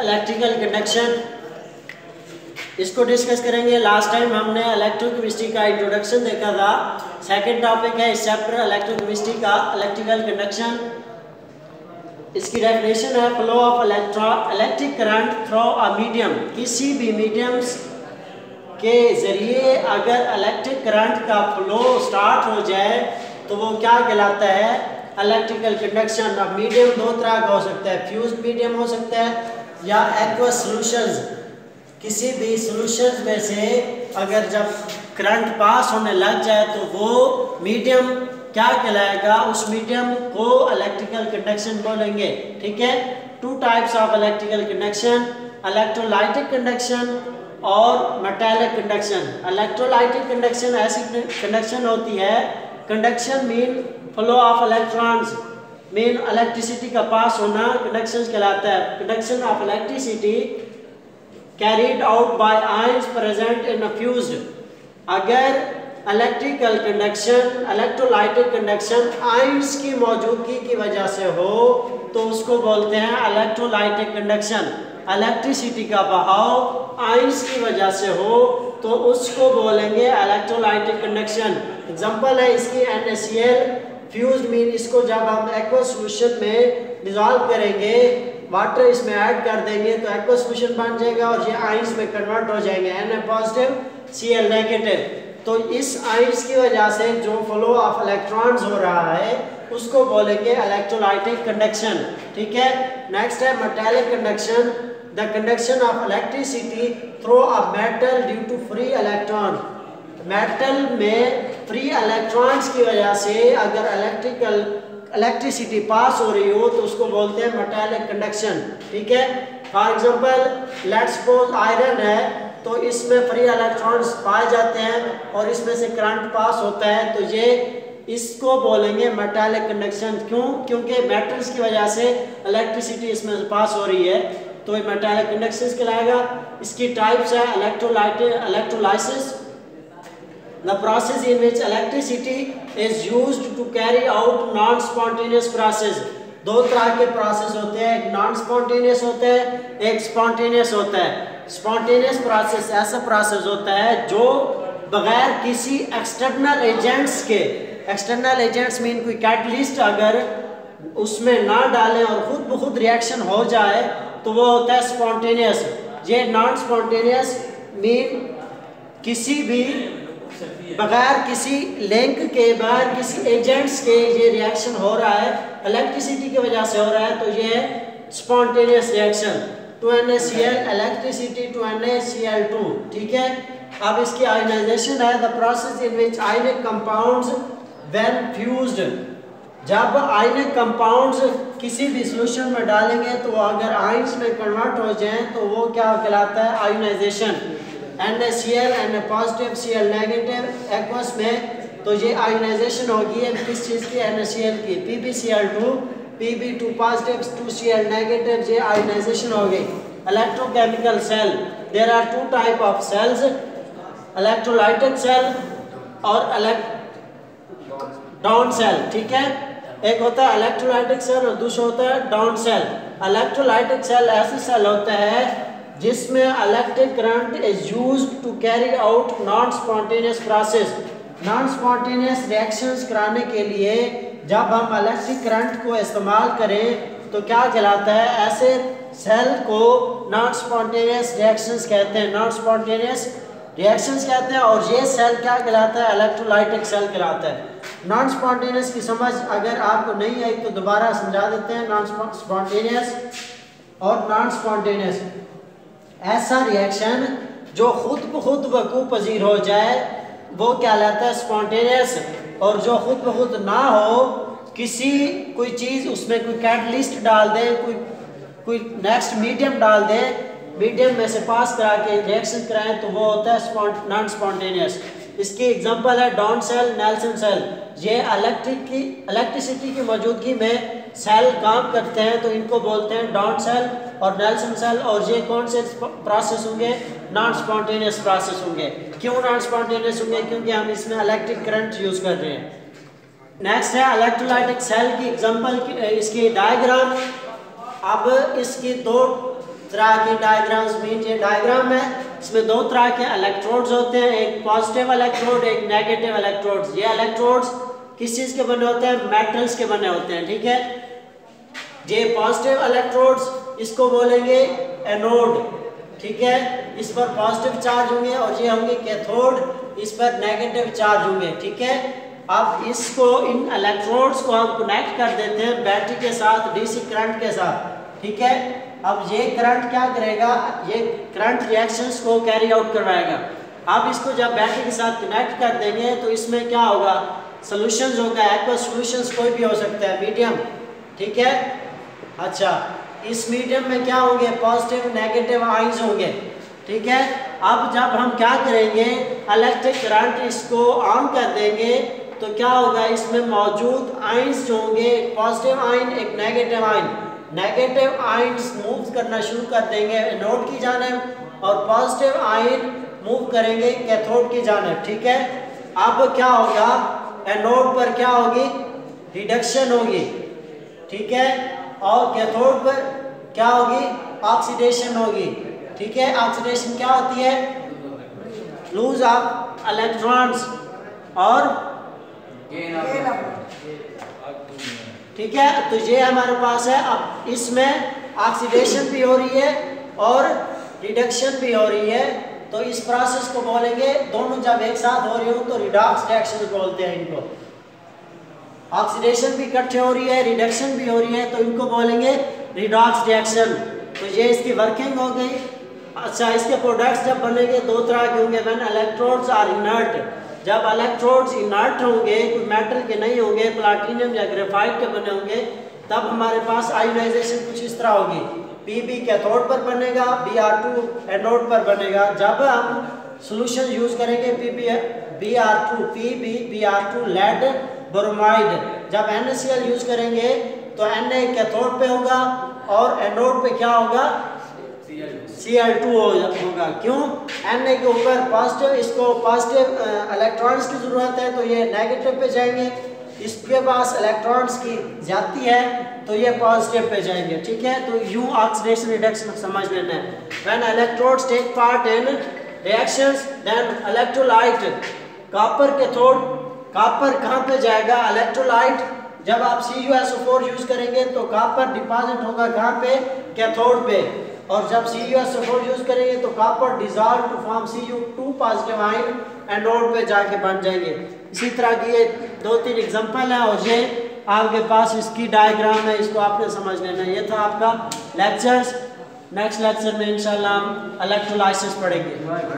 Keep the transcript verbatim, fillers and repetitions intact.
Electrical conduction, इसको discuss करेंगे। Last time हमने इलेक्ट्रोकेमिस्ट्री का इंट्रोडक्शन देखा था। सेकंड टॉपिक है इस चैप्टर इलेक्ट्रोकेमिस्ट्री का इलेक्ट्रिकल कंडक्शन। इसकी डेफिनेशन है flow of electron electric current through a medium. किसी भी मीडियम्स के जरिए अगर इलेक्ट्रिक करंट का फ्लो स्टार्ट हो जाए तो वो क्या कहलाता है, इलेक्ट्रिकल कंडक्शन। अब मीडियम दो तरह का हो सकता है, फ्यूज्ड मीडियम हो सकता है या एक्वस सॉल्यूशंस। किसी भी सॉल्यूशंस में से अगर जब करंट पास होने लग जाए तो वो मीडियम क्या कहलाएगा, उस मीडियम को इलेक्ट्रिकल कंडक्शन बोलेंगे। ठीक है, two types of electrical conduction, electrolytic conduction और मेटालिक कंडक्शन। इलेक्ट्रोलाइटिक कंडक्शन ऐसी कंडक्शन होती है, conduction mean flow of electrons, mean electricity का पास होना कंडक्शन कहलाता है। Conduction of electricity carried out by ions present in a fused. अगर electrical conduction electrolytic conduction ions की मौजूदगी की वजह से हो तो उसको बोलते हैं इलेक्ट्रोलाइटिक कंडक्शन। इलेक्ट्रिसिटी का बहाव आयंस की वजह से हो तो उसको बोलेंगे इलेक्ट्रोलाइटिक कंडक्शन। एग्जांपल है इसकी N A C L fuse mean, इसको जब हम एक्वस सॉल्यूशन में डिसॉल्व करेंगे, वाटर इसमें ऐड कर देंगे तो एक्वस सॉल्यूशन बन जाएगा और ये आयंस में कन्वर्ट हो जाएंगे, N A positive C L negative. तो इस आयंस की वजह से जो फ्लो ऑफ इलेक्ट्रॉन्स हो रहा है उसको बोलेंगे इलेक्ट्रोलाइटिक कंडक्शन। ठीक है, नेक्स्ट है metallic conduction, the conduction of electricity through a metal due to free electron. Metal में फ्री इलेक्ट्रॉन्स की वजह से अगर इलेक्ट्रिकल इलेक्ट्रिसिटी पास हो रही हो तो उसको बोलते हैं मेटालिक कंडक्शन। ठीक है, for example let's suppose iron है तो इसमें फ्री इलेक्ट्रॉन्स पाए जाते हैं और इसमें से करंट पास होता है तो ये इसको बोलेंगे मेटालिक कंडक्शन। क्यों? क्योंकि मेटल्स की वजह से इलेक्ट्रिसिटी इसमें पास हो रही है तो ये मेटालिक कंडक्शन कहलाएगा। इसकी टाइप्स है electrolytic electrolysis, the process in which electricity is used to carry out non spontaneous process। दो तरह के प्रोसेस होते हैं, एक नॉन स्पॉन्टेनियस होता है, एक स्पॉन्टेनियस होता है। स्पॉन्टेनियस प्रोसेस ऐसा प्रोसेस होता है जो बगैर किसी एक्सटर्नल एजेंट्स के, एक्सटर्नल एजेंट्स मीन कोई कैटलिस्ट अगर उसमें ना डालें और खुद ब खुद रिएक्शन हो जाए तो वो होता है स्पॉन्टेनियस। ये नॉन स्पॉन्टेनियस मीन किसी भी बगैर किसी लिंक के, बगैर किसी एजेंट्स के ये रिएक्शन हो रहा है, इलेक्ट्रिसिटी की वजह से हो रहा है तो ये है spontaneous reaction. Two N A C L electricity two N A C L two. ठीक है, अब इसकी आयनाइजेशन है, the process in which ionic compounds when fused. जब आयनिक कंपाउंड्स किसी भी सॉल्यूशन में डालेंगे तो अगर आयंस में कन्वर्ट हो जाएं तो वो क्या कहलाता है, ionization. N A C L N A positive C L negative aqueous में तो ये आयनाइजेशन होगी है किस चीज़ की, एन ए सी एल की। P B C L two P B two positive two C L negative, ये आयनाइजेशन हो गई। Electrochemical cell, there are two type of cells, electrolytic cell और डाउन सेल। ठीक है, एक होता है इलेक्ट्रोलाइटिक सेल और दूसरा होता है डाउन सेल। इलेक्ट्रोलाइटिक सेल ऐसा सेल होता है जिसमें electric current is used to carry out non spontaneous process. Non spontaneous reactions कराने के लिए जब हम इलेक्ट्रिक करंट को इस्तेमाल करें तो क्या कहलाता है, ऐसे सेल को नॉन स्पॉन्टेनियस रिएक्शंस कहते हैं, नॉन स्पॉन्टेनियस रिएक्शंस कहते हैं। और ये सेल क्या कहलाता है, इलेक्ट्रोलाइटिक सेल कहलाता है। नॉन स्पॉन्टेनियस की समझ अगर आपको नहीं आई तो दोबारा समझा देते हैं। नॉन स्पॉन्टेनियस और नॉन स्पॉन्टेनियस ऐसा रिएक्शन जो खुद ब खुद वकू पजीर हो जाए वो क्या कहलाता है, स्पॉन्टेनियस। और जो खुद ब खुद ना हो, किसी कोई चीज़ उसमें कोई कैटलिस्ट डाल दे, कोई कोई नेक्स्ट मीडियम डाल दे, मीडियम में से पास करा के रिएक्शन कराएं तो वो होता है नॉन स्पॉन्टेनियस। इसकी एग्जांपल है डाउन सेल, नेल्सन सेल। ये इलेक्ट्रिक की इलेक्ट्रिसिटी की मौजूदगी में सेल काम करते हैं तो इनको बोलते हैं डाउन सेल और नेल्सन सेल। और ये कौन से प्रोसेस होंगे, नॉन स्पॉन्टेनियस प्रोसेस होंगे। क्यों नॉन स्पॉन्टेनियस होंगे, क्योंकि हम इसमें इलेक्ट्रिक करंट यूज़ कर रहे हैं। नेक्स्ट है इलेक्ट्रोलाइटिक सेल की एग्जांपल, इसकी डायग्राम। अब इसकी दो तरह की डायग्राम्स मीन ये डायग्राम है, इसमें दो तरह के इलेक्ट्रोड्स होते हैं, एक पॉजिटिव इलेक्ट्रोड, एक नेगेटिव इलेक्ट्रोड्स। ये इलेक्ट्रोड्स किस चीज़ के बने होते हैं? मेटल्स के बने होते हैं, ठीक है। ये पॉजिटिव इलेक्ट्रोड्स इसको बोलेंगे एनोड, ठीक है, इस पर पॉजिटिव चार्ज होंगे, और ये होंगे कैथोड, इस पर नेगेटिव चार्ज होंगे, ठीक है। अब इसको इन इलेक्ट्रोड्स को हम कनेक्ट कर देते हैं बैटरी के साथ, डीसी करंट के साथ, ठीक है। अब ये करंट क्या करेगा? ये करंट रिएक्शंस को कैरी आउट करवाएगा। अब इसको जब बैटरी के साथ कनेक्ट कर देंगे तो इसमें क्या होगा? सॉल्यूशंस होगा, एक्वस सॉल्यूशंस कोई भी हो सकता है, मीडियम, ठीक है। अच्छा, इस मीडियम में क्या होंगे? पॉजिटिव नेगेटिव आयंस होंगे, ठीक है। अब जब हम क्या करेंगे, इलेक्ट्रिक करंट इसको ऑन कर देंगे तो क्या होगा? इसमें मौजूद आयंस जो होंगे, एक पॉजिटिव आयन एक negative ion, negative ions move करना शुरू कर देंगे एनोड की जानिब, और पॉजिटिव आयन मूव करेंगे कैथोड की जानिब, ठीक है। अब क्या होगा? एनोड पर क्या होगी? रिडक्शन होगी, ठीक है, और कैथोड पर क्या होगी? ऑक्सीडेशन होगी, ठीक है। ऑक्सीडेशन क्या होती है? लूज ऑफ इलेक्ट्रॉन्स और ठीक है। तो ये हमारे पास है। अब इसमें ऑक्सीडेशन भी हो रही है और रिडक्शन भी हो रही है, तो इस प्रोसेस को बोलेंगे, दोनों जब एक साथ हो रही हो तो रिडॉक्स रिएक्शन बोलते हैं इनको। ऑक्सीडेशन भी इकट्ठे हो रही है, रिडक्शन भी हो रही है, तो इनको बोलेंगे रिडॉक्स रिएक्शन। तो ये इसकी वर्किंग हो गई। अच्छा, इसके प्रोडक्ट्स जब बनेंगे दो तरह के होंगे, व्हेन इलेक्ट्रोड्स आर इनर्ट, जब इलेक्ट्रोड्स इनर्ट होंगे, कोई मेटल के नहीं होंगे, प्लाटिनियम या ग्रेफाइट के बने होंगे, तब हमारे पास आयोनाइजेशन कुछ इस तरह होगी, पीबी कैथोड पर बनेगा, बी आर टू एनोड पर बनेगा। जब हम सॉल्यूशन यूज करेंगे P B B R two P B B R two lead bromide, जब N A C L use करेंगे तो एन ए कैथोड पे होगा और एनोड पे क्या होगा? सी एल टू होगा। क्यों? एन ए के ऊपर पॉजिटिव, इसको पॉजिटिव इलेक्ट्रॉन्स की जरूरत है तो ये नेगेटिव पे जाएंगे, इसके पास इलेक्ट्रॉन्स की ज्यादती है तो ये पॉजिटिव पे जाएंगे, ठीक है। तो यूं ऑक्सीडेशन रिडक्शन समझ लेना है। When electrodes take part in reactions then electrolyte, copper cathode, copper कहाँ पे जाएगा? इलेक्ट्रोलाइट। जब आप C U S O four use करेंगे तो कॉपर डिपॉजिट होगा कहाँ पे? कैथोड पे। और जब C U S O four use करेंगे तो copper dissolve to form C U two positive ion anode पे जाके बन जाएंगे। इसी तरह की ये दो तीन एग्जांपल है और ये आपके पास इसकी डायग्राम है, इसको आपने समझ लेना। ये था आपका लेक्चर्स। नेक्स्ट लेक्चर में इंशाल्लाह हम इलेक्ट्रोलाइसिस पढ़ेंगे।